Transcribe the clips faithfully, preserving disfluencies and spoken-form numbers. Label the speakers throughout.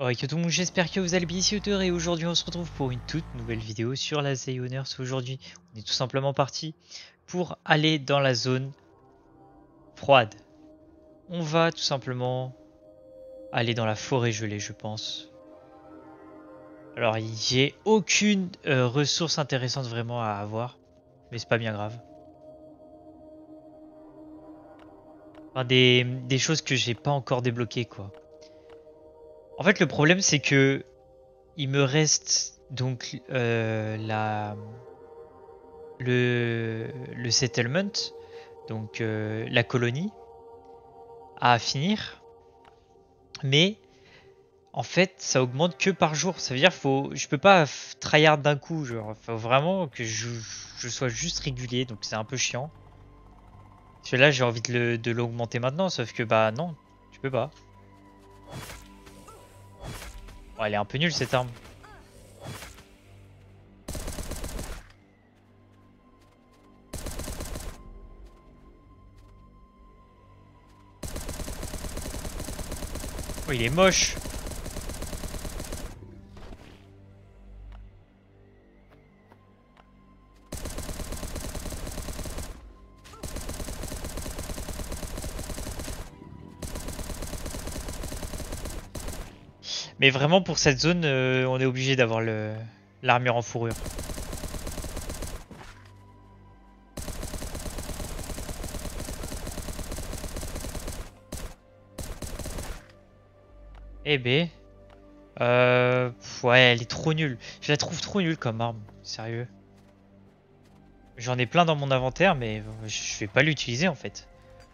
Speaker 1: Ok tout le monde, j'espère que vous allez bien ici Auteur et aujourd'hui on se retrouve pour une toute nouvelle vidéo sur la Zayoners. Aujourd'hui on est tout simplement parti pour aller dans la zone froide. On va tout simplement aller dans la forêt gelée je pense. Alors j'ai aucune euh, ressource intéressante vraiment à avoir, mais c'est pas bien grave. Enfin, des, des choses que j'ai pas encore débloquées quoi. En fait le problème c'est que il me reste donc euh, la... le, le settlement, donc euh, la colonie, à finir. Mais en fait, ça augmente que par jour. Ça veut dire faut, je peux pas f- tryhard d'un coup. Genre, faut vraiment que je, je sois juste régulier. Donc c'est un peu chiant. Celui-là, j'ai envie de le- de l'augmenter maintenant, sauf que bah non, tu peux pas. Bon, elle est un peu nulle cette arme. Oh, il est moche. Mais vraiment pour cette zone, euh, on est obligé d'avoir le l'armure en fourrure. Eh ben, euh, pff, ouais, elle est trop nulle. Je la trouve trop nulle comme arme, sérieux. J'en ai plein dans mon inventaire, mais je vais pas l'utiliser en fait.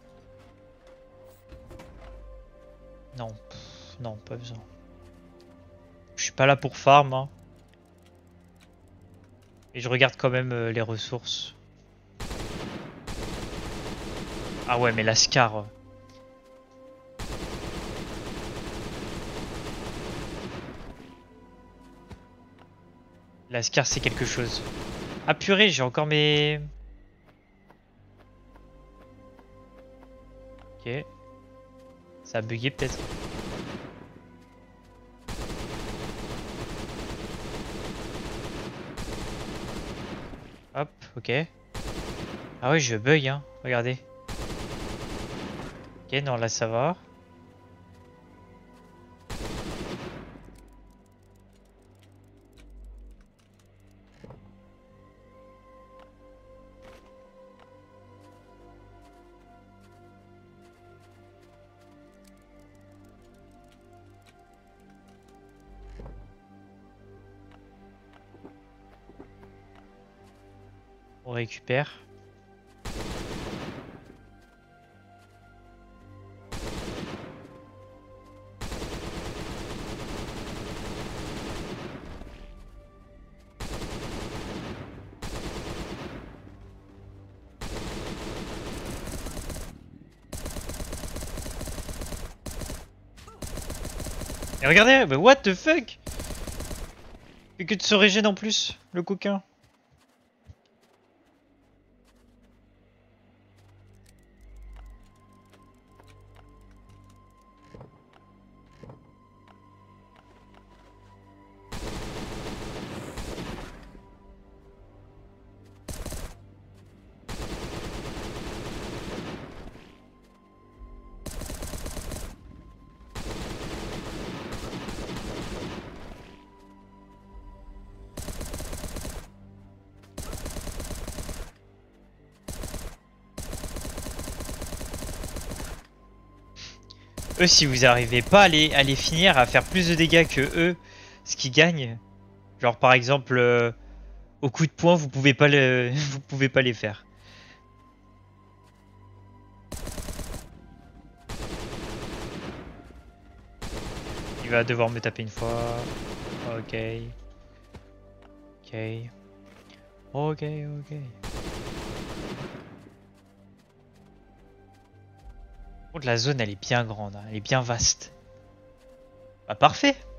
Speaker 1: Non, pff, non, pas besoin. Je suis pas là pour farm, hein. Et je regarde quand même euh, les ressources. Ah ouais, mais la Scar. euh, La Scar, c'est quelque chose. Ah purée, j'ai encore mes... Ok. Ça a bugué peut-être. Hop, ok. Ah ouais, je bug, hein. Regardez. Ok, non, là ça va. On récupère. Et regardez, mais what the fuck? Fait que de se régène en plus, le coquin. Eux, si vous arrivez pas à les, à les finir, à faire plus de dégâts que eux, ce qui gagne, genre par exemple euh, au coup de poing, vous pouvez pas le, vous pouvez pas les faire. Il va devoir me taper une fois. Ok. Ok. Ok, ok. Par contre, la zone, elle est bien grande, hein, elle est bien vaste. Bah parfait.